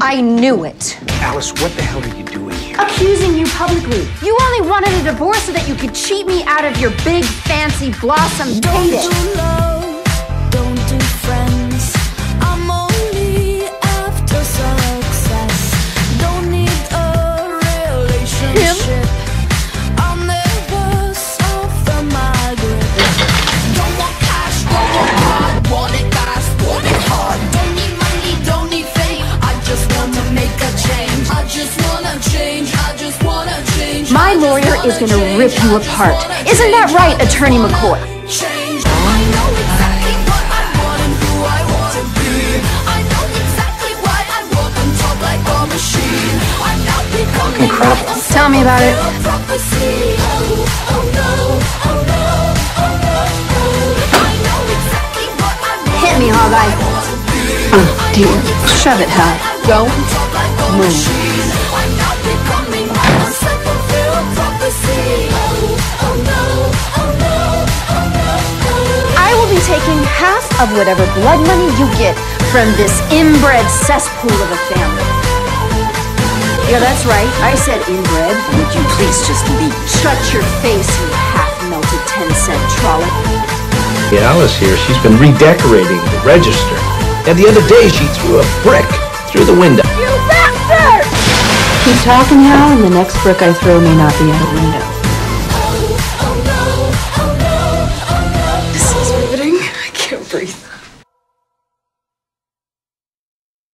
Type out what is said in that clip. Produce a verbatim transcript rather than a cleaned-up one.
I knew it. Alice, what the hell are you doing here? Accusing you publicly. You only wanted a divorce so that you could cheat me out of your big, fancy blossom Don't payday. do love, don't do friends. I'm only after success. Don't need a relationship. I'll never suffer my grip. Don't want cash, don't want hard. Want it fast, want it hard. Don't need money, don't need fame. I just want to make a change. I just wanna change. I just wanna change. My lawyer is gonna rip you apart. Isn't that right, Attorney McCoy? Change. I know exactly what I want and who I want to be. I know exactly why I walk on top like a machine. I'm not becoming Incredible. Tell me about it. prophecy. Oh, oh no, oh no, oh no, oh. I know exactly what I want. Hit me, Hawkeye. Oh dear. Shove it, Hal. Go. Move. I'm not becoming a self-fulfilled prophecy. Oh, oh no, oh no, oh no, oh. I will be taking half of whatever blood money you get from this inbred cesspool of a family. Yeah, that's right. I said inbred. Would you please just leave? Shut your face, you half-melted ten-cent trollop. Yeah, Alice here, she's been redecorating the register. And the other day she threw a brick through the window. You bastard! Keep talking, Hal, and the next brick I throw may not be out a window.